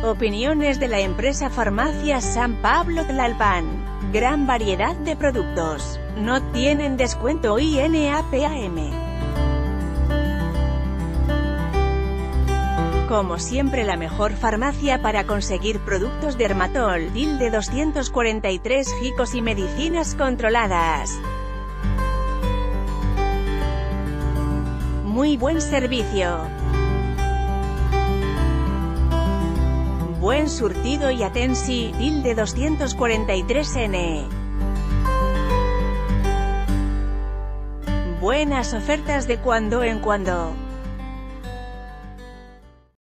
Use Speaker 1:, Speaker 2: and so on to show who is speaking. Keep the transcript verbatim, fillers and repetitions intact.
Speaker 1: Opiniones de la empresa Farmacias San Pablo Tlalpan. Gran variedad de productos. No tienen descuento I N A P A M. Como siempre, la mejor farmacia para conseguir productos Dermatol, D I L de doscientos cuarenta y tres gicos y medicinas controladas. Muy buen servicio. Buen surtido y Atensi, D I L de doscientos cuarenta y tres N. Buenas ofertas de cuando en cuando.